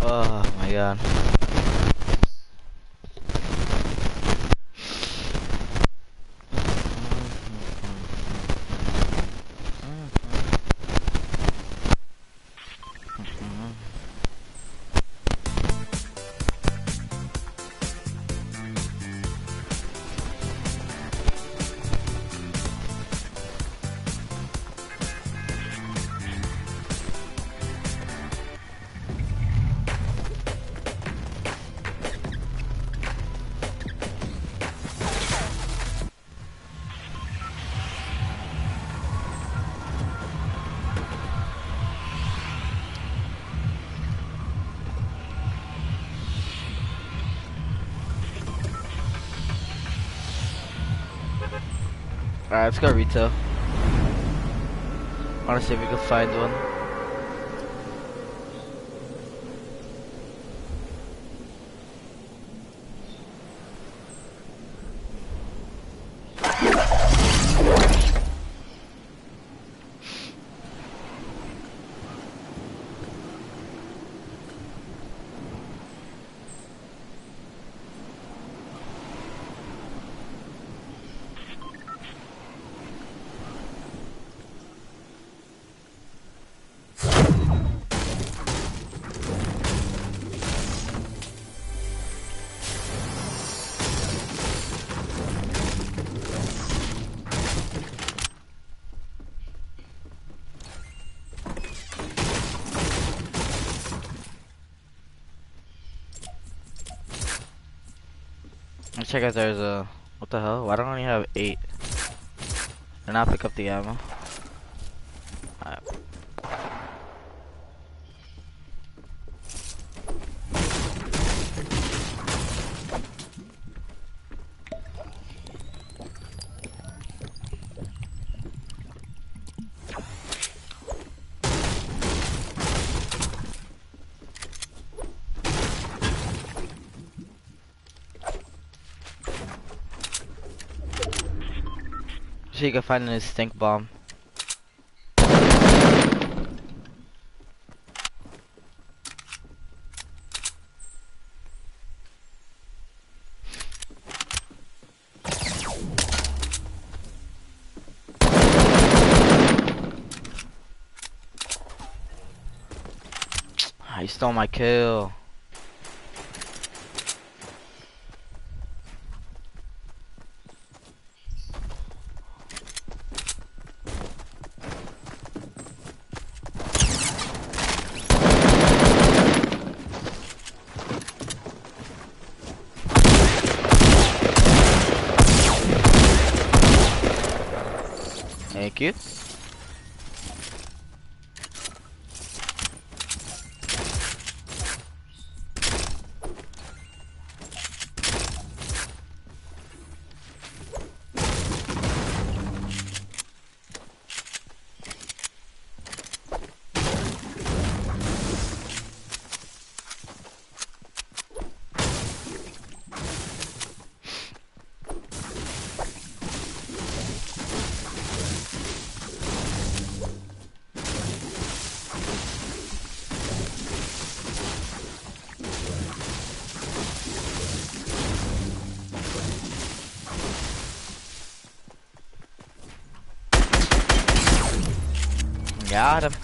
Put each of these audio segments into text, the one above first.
Oh my god. Alright, let's go retail. I wanna see if we can find one. Let's check if there's a... What the hell? Why don't I only have 8? And I'll pick up the ammo. Alright. See if you can find any stink bomb. He stole my kill. Thank you. Got him.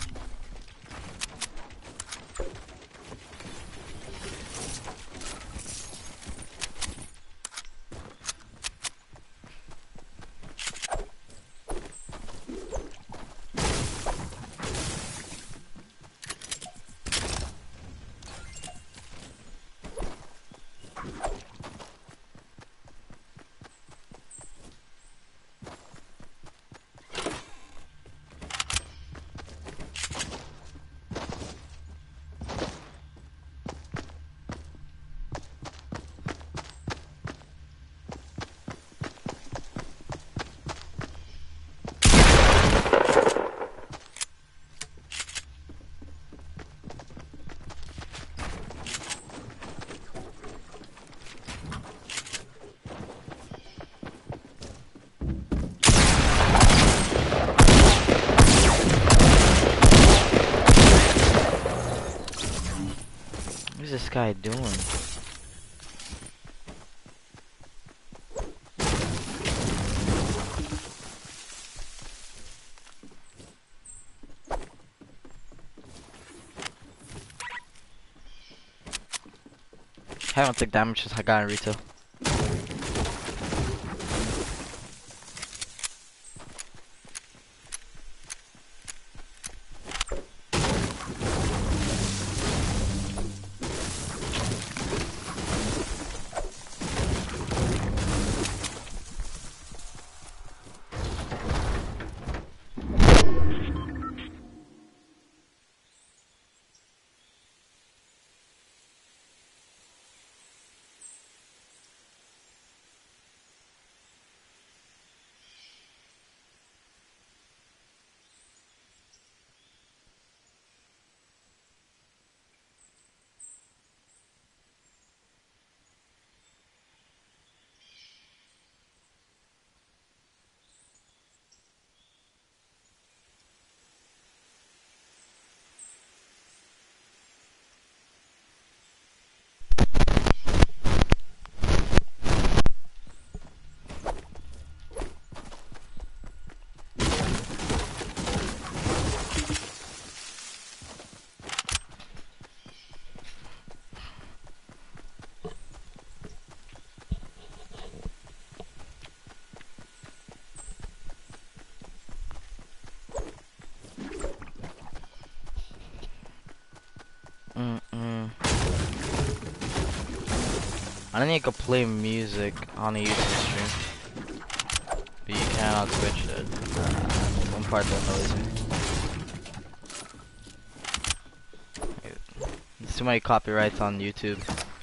is this guy doing? I don't take damage since I got in retail. I don't think you can play music on a YouTube stream, but you can on Twitch. One part that annoys me. There's too many copyrights on YouTube.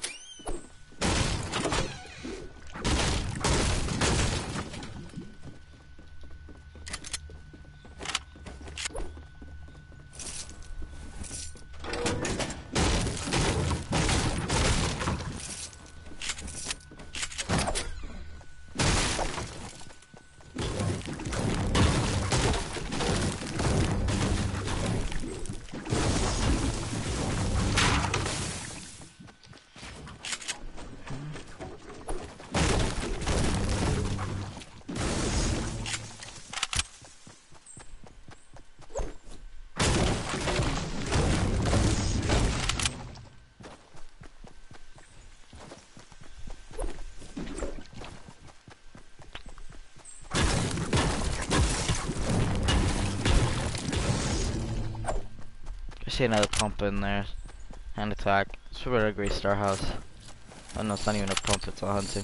I see another pump in there. Hand attack. It's for a Great Star House. Oh no, it's not even a pump, it's a hunting.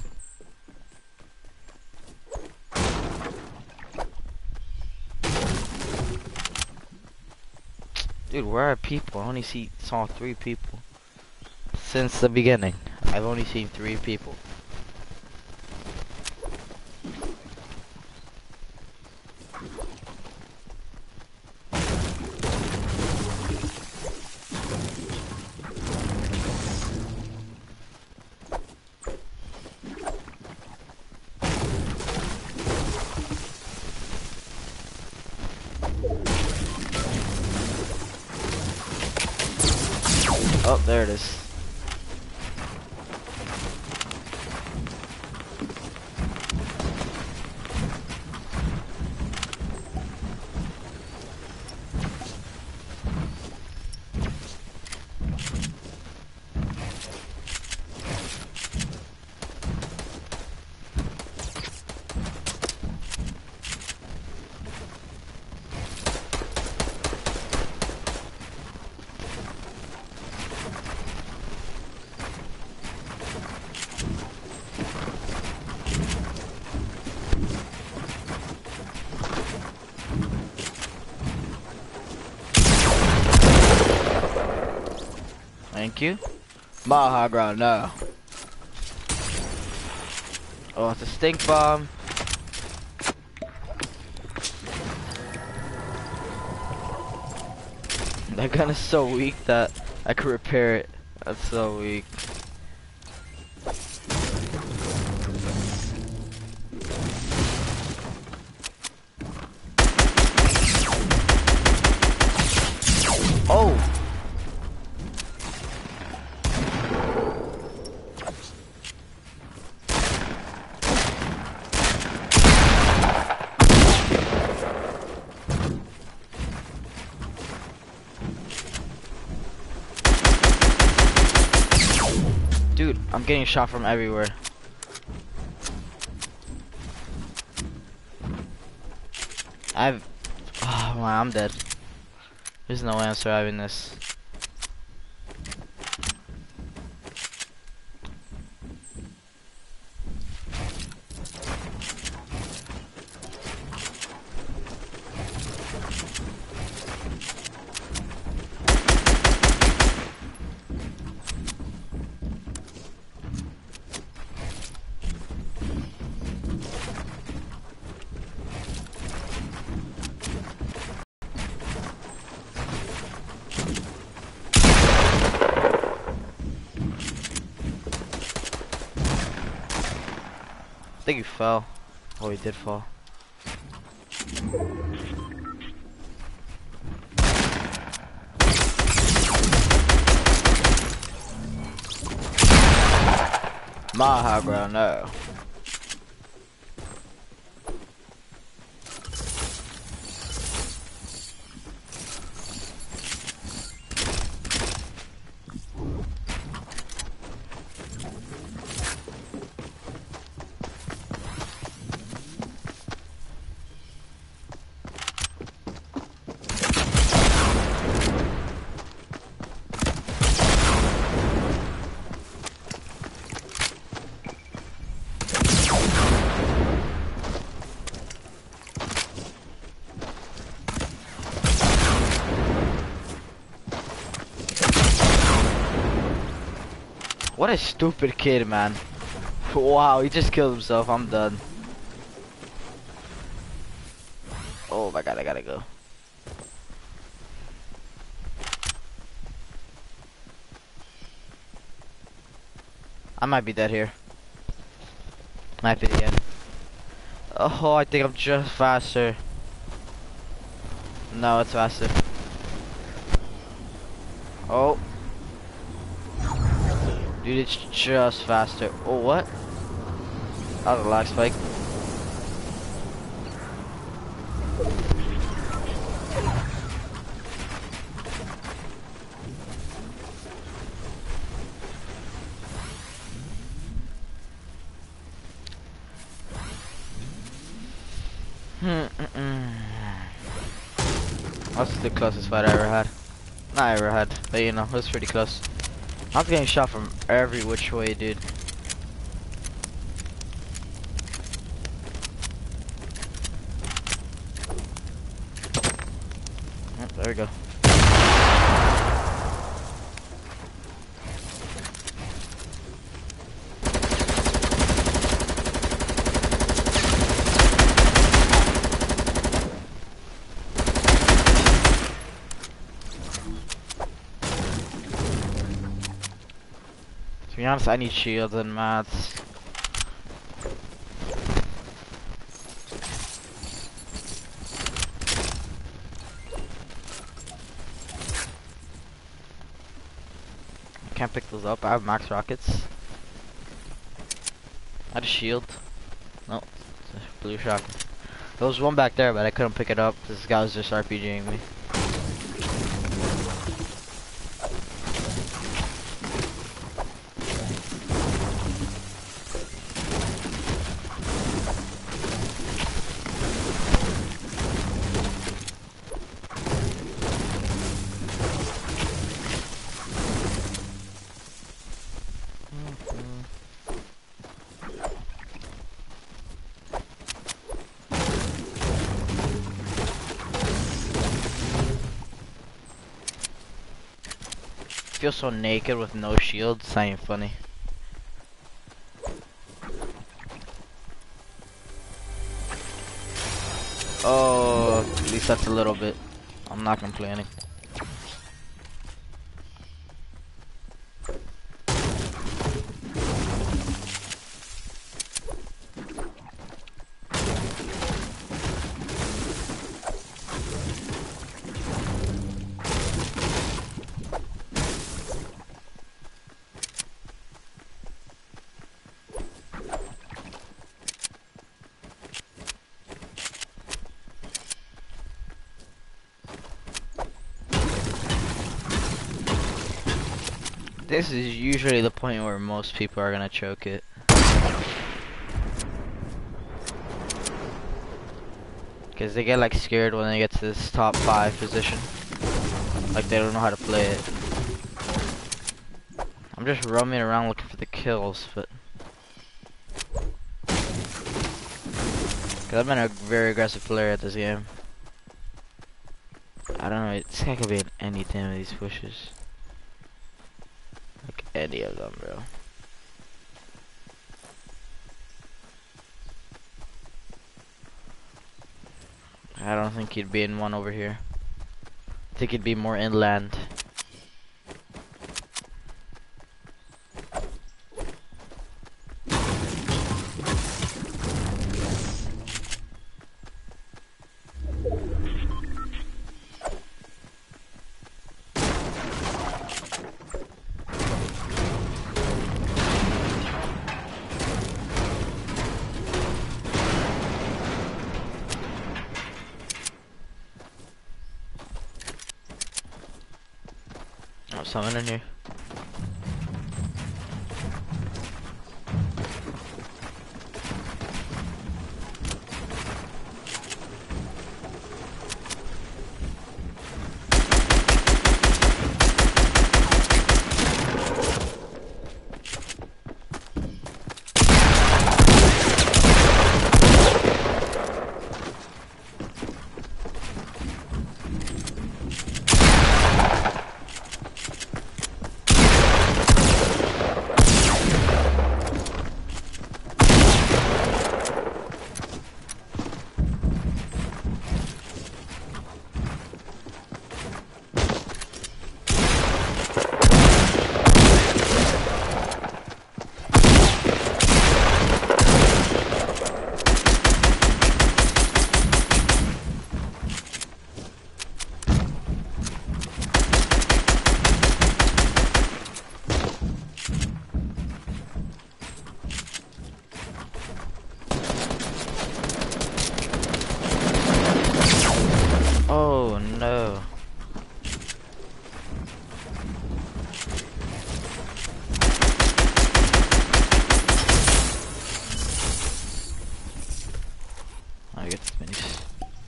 Dude, where are people? I only saw 3 people. Since the beginning, I've only seen 3 people. Oh, there it is. Thank you. Mile high ground now. Oh, it's a stink bomb. That gun is so weak that I could repair it. That's so weak. Oh! I'm getting shot from everywhere. Oh man, I'm dead. There's no way I'm surviving this. I think he fell. Oh, he did fall. My high ground now. What a stupid kid, man. Wow, he just killed himself. I'm done. Oh my god, I gotta go. I might be dead here. Might be the end. Oh, I think I'm just faster. No, it's faster. Oh. Dude, it's just faster. Oh, what? That was a lag spike. That's the closest fight I ever had. Not ever had, but you know, it was pretty close. I was getting shot from every which way, dude. Oh, there we go. To be honest, I need shields and mats. Can't pick those up. I have max rockets. I had a shield. No, it's a blue shotgun. There was one back there, but I couldn't pick it up. This guy was just RPGing me. I feel so naked with no shields. That ain't funny. Oh, at least that's a little bit. I'm not complaining. This is usually the point where most people are gonna choke it. Because they get like scared when they get to this top 5 position. Like they don't know how to play it. I'm just roaming around looking for the kills, but... Cause I've been a very aggressive player at this game. I don't know, this guy could be in any damn of these pushes. Like any of them, bro. I don't think he'd be in one over here. I think he'd be more inland. Oh, someone in here. Oh no. I get these minis.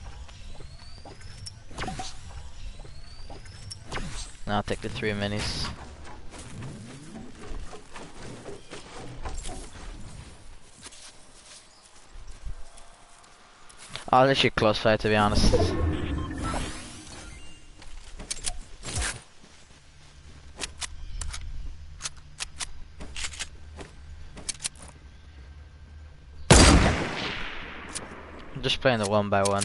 Now I'll take the 3 minis. Oh, this shit close fight, to be honest. I'm just playing the 1 by 1.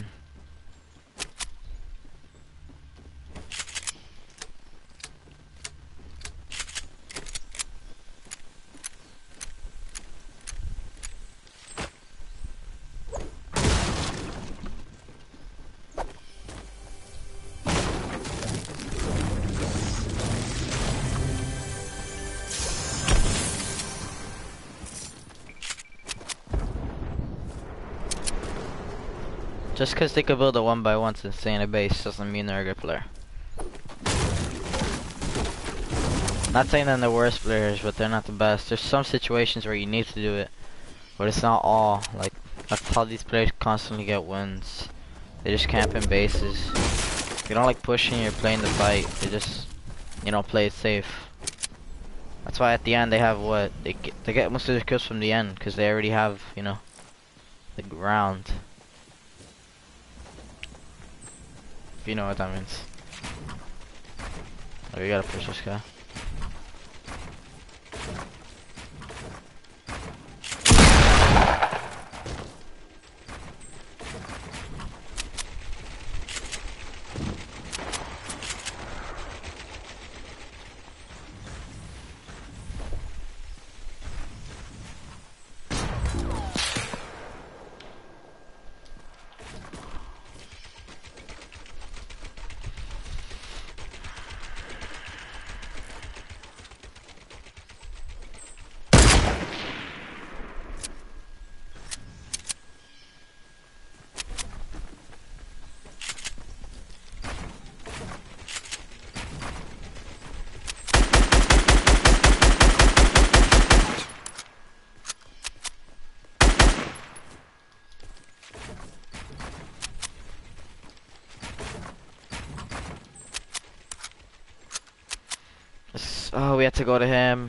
Just because they could build a 1 by 1 and stay in a base doesn't mean they're a good player. Not saying they're the worst players, but they're not the best. There's some situations where you need to do it, but it's not all. Like, that's how these players constantly get wins. They just camp in bases. They don't like pushing or playing the fight. They just, you know, play it safe. That's why at the end they have what? They get most of their kills from the end, because they already have, you know, the ground. If you know what that means. Oh, we gotta push this guy. Oh, we have to go to him.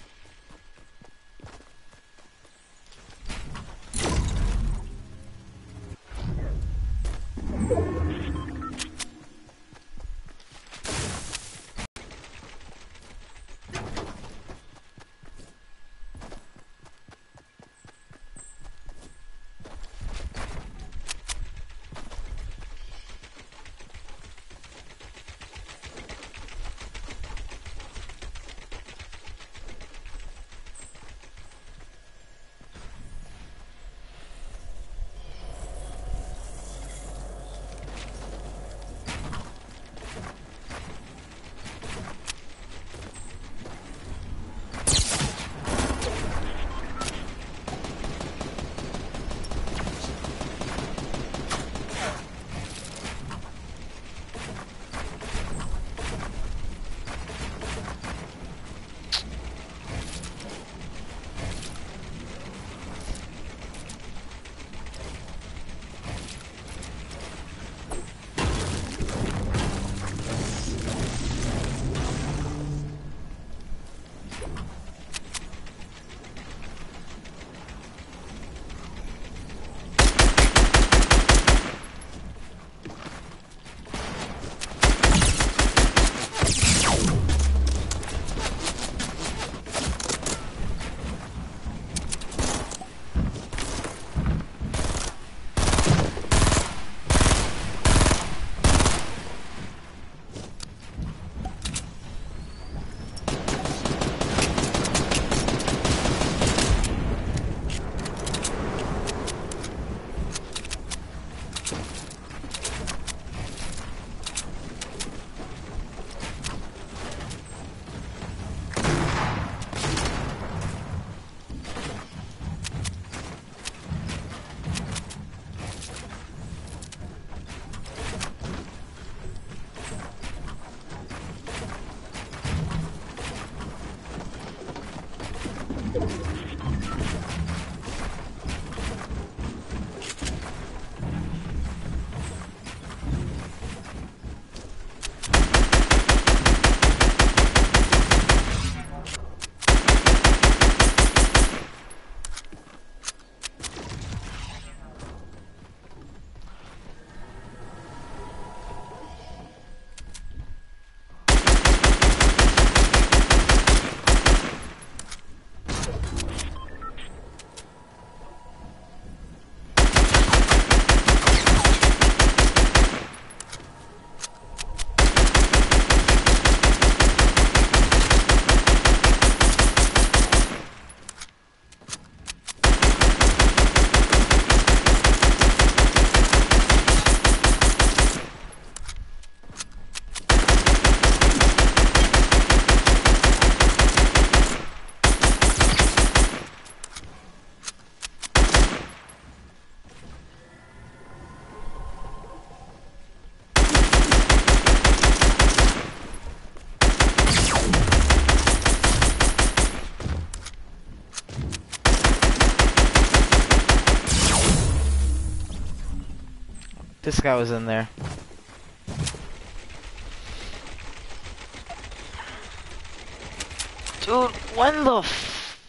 This guy was in there. Dude, when the f—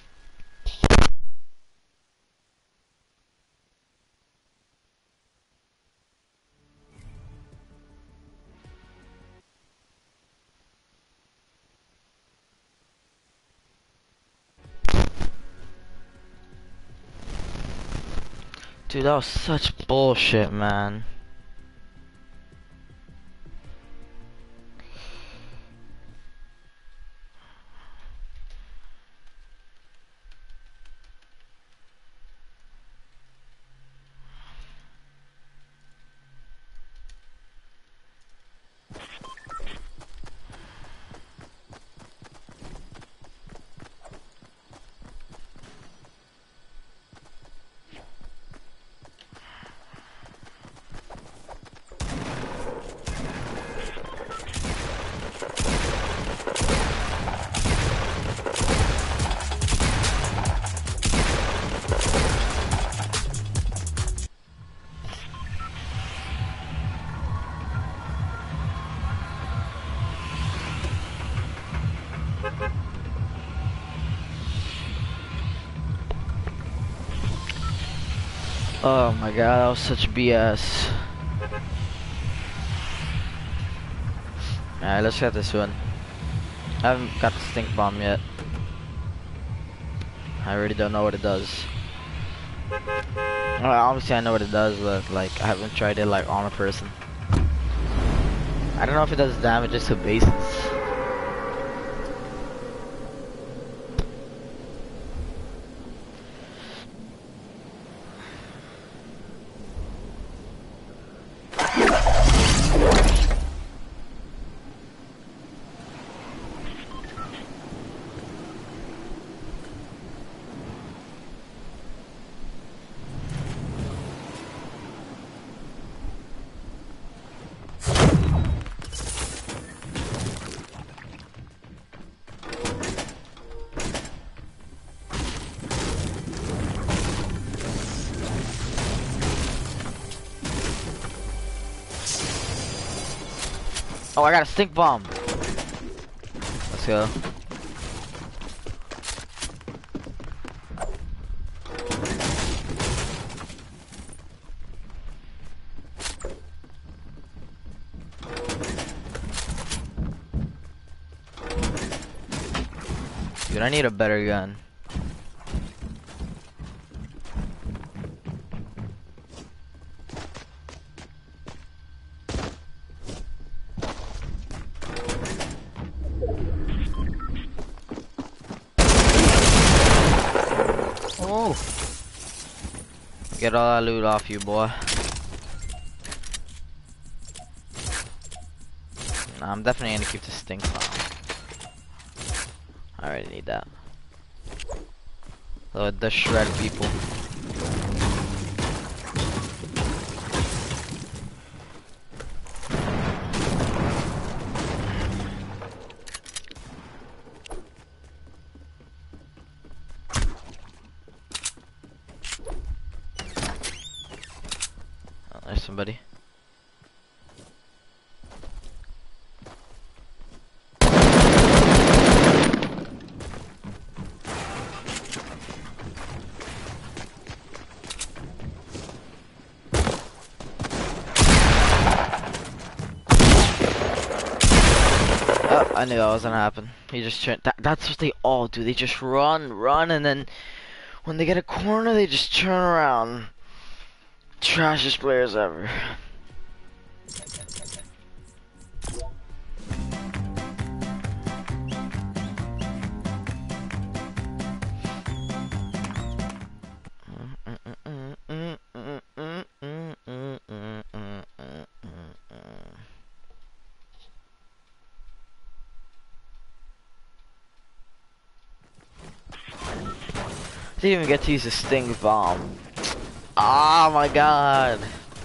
Dude, that was such bullshit, man. Oh my god, that was such BS. Alright, let's get this one. I haven't got the stink bomb yet. I really don't know what it does. Well, obviously I know what it does, but like I haven't tried it like on a person. I don't know if it does damages to bases. Oh, I got a stink bomb. Let's go. Dude, I need a better gun. Oh! Get all that loot off you, boy. Nah, I'm definitely gonna keep the stink bomb. I already need that. So it does shred people. Oh, there's somebody. Oh, I knew that was gonna happen. He just turned. That's what they all do. They just run, and then when they get a corner, they just turn around. Trashiest players ever. Didn't even get to use a sting bomb. Oh my god.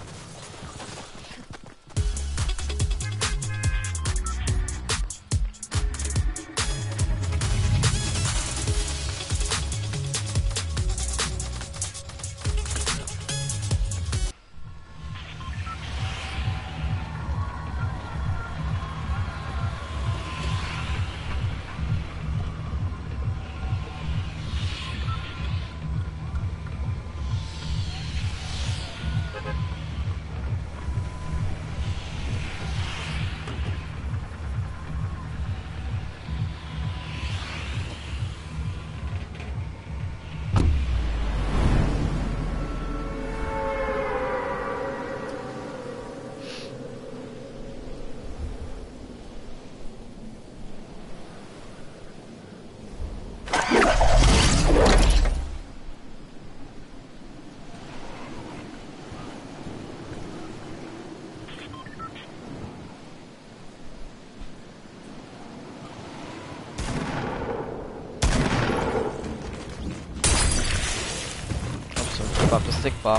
Pop the stick bomb.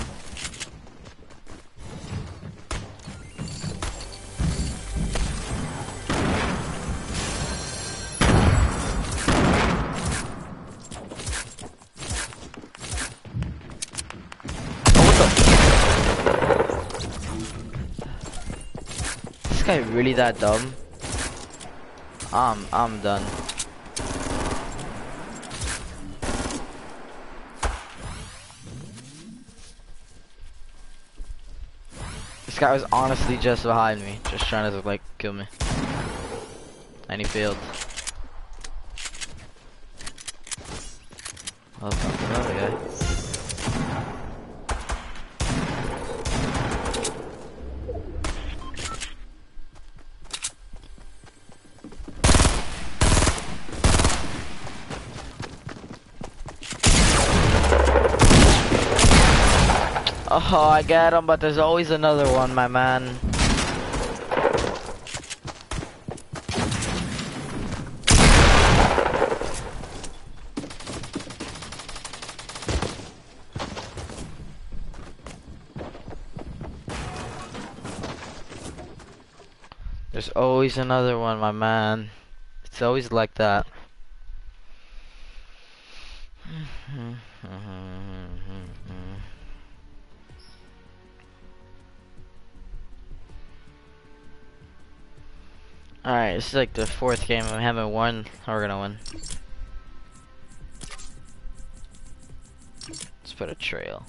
This guy really that dumb? I'm done. This guy was honestly just behind me, just trying to like kill me. And he failed. Oh, fuck another guy. Oh, I get him, but there's always another one, my man. There's always another one, my man. It's always like that. Alright, this is like the fourth game. We haven't won. We're gonna win. Let's put a trail.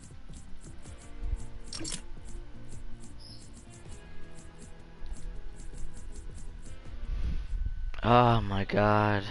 Oh my god.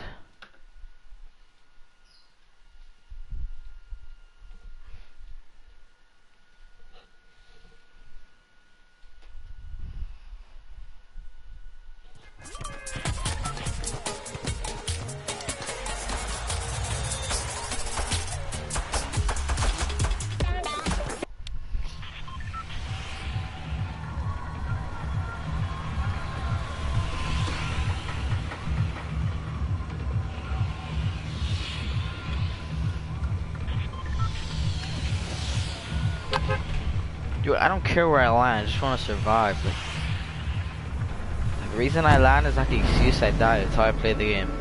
Dude, I don't care where I land, I just want to survive. Like, the reason I land is not the excuse I die, that's how I play the game.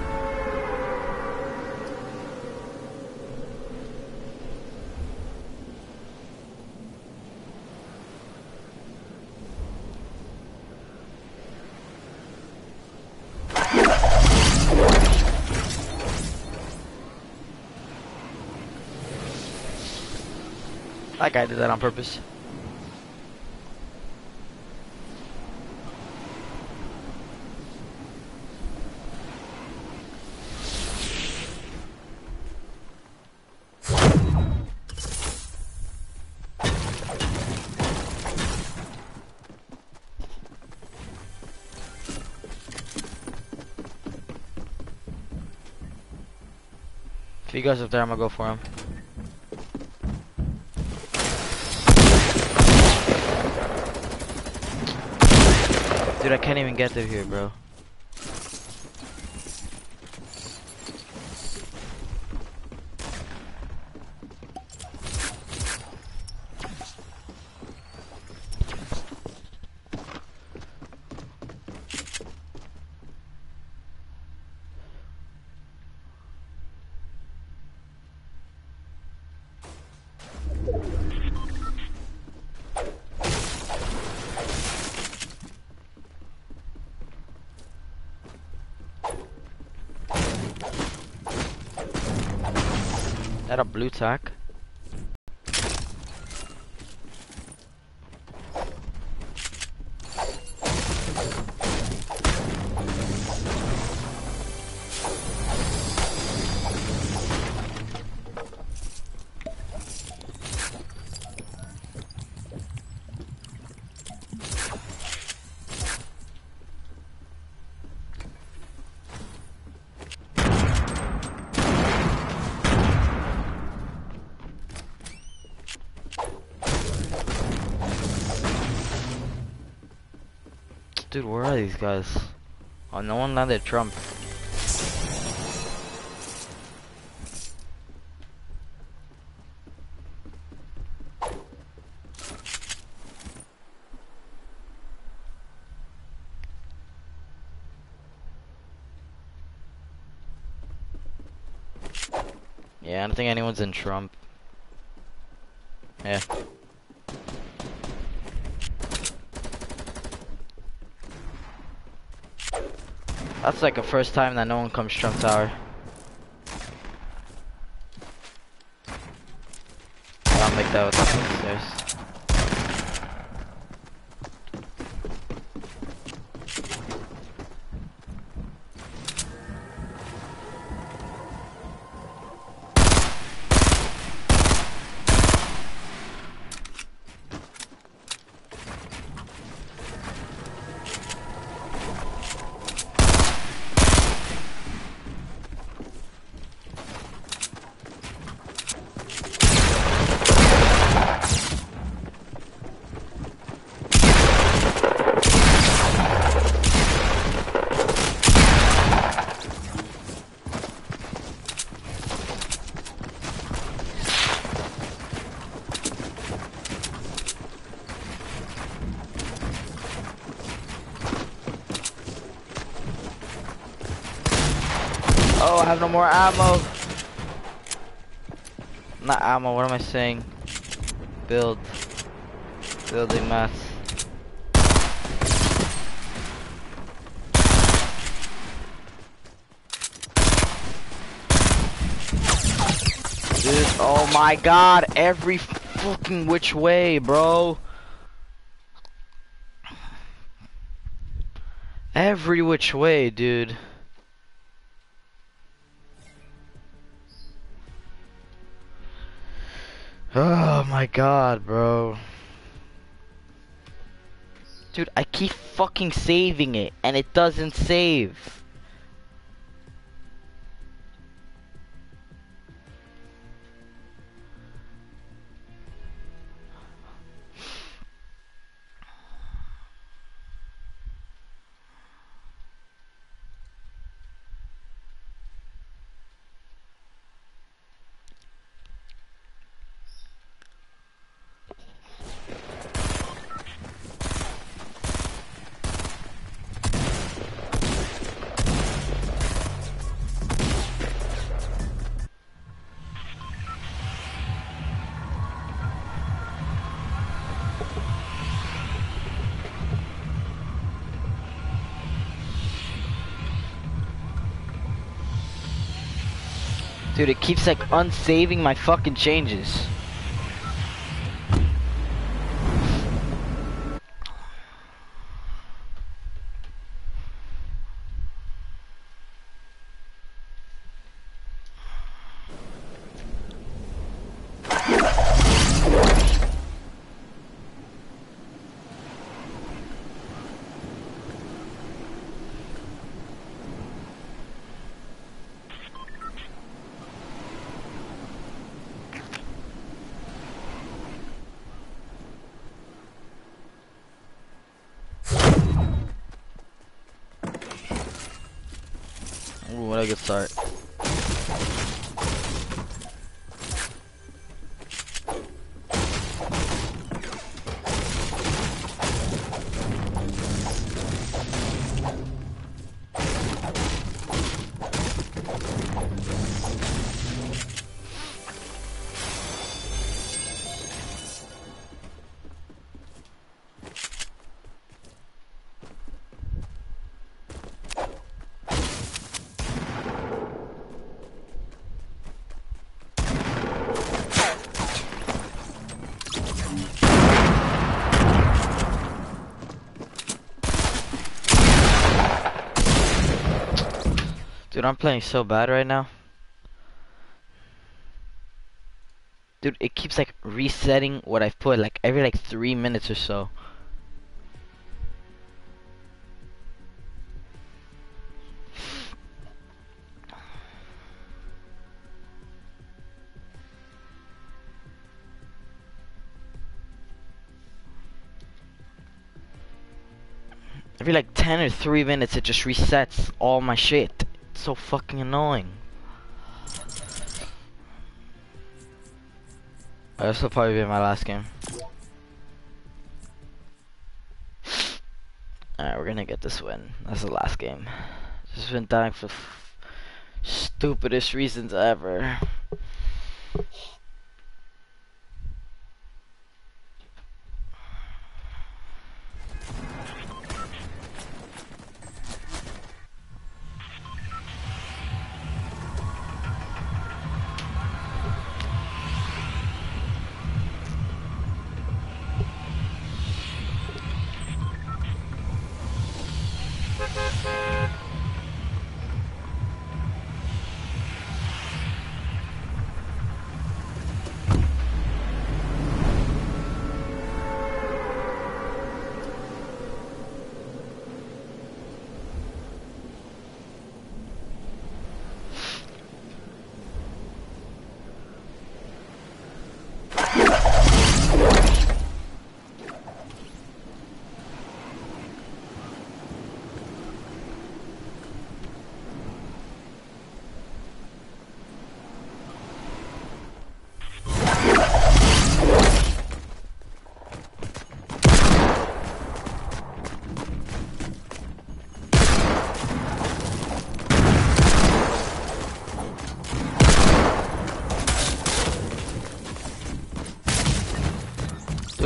That guy did that on purpose. If he goes up there, I'm gonna go for him. Dude, I can't even get through here, bro. That a blue tack? Dude, where are these guys? Oh, no one landed Trump. Yeah, I don't think anyone's in Trump. Yeah. That's like the first time that no one comes Trump Tower. I'll make that with the stairs. I have no more ammo. Not ammo, what am I saying? Building mats. Dude, oh my god, every fucking which way, bro. Every which way, dude. Oh my god, bro. Dude, I keep fucking saving it and it doesn't save. Dude, it keeps like unsaving my fucking changes. Ooh, what a good start. Dude, I'm playing so bad right now. Dude, it keeps like resetting what I've put like every like 3 minutes or so. Every like 10 or 3 minutes it just resets all my shit. It's so fucking annoying. This will probably be my last game. Alright, we're gonna get this win. That's the last game. Just been dying for stupidest reasons ever.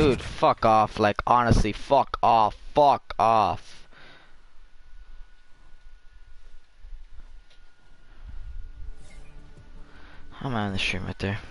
Dude, fuck off. Like, honestly, fuck off. Fuck off. I'm on the stream right there.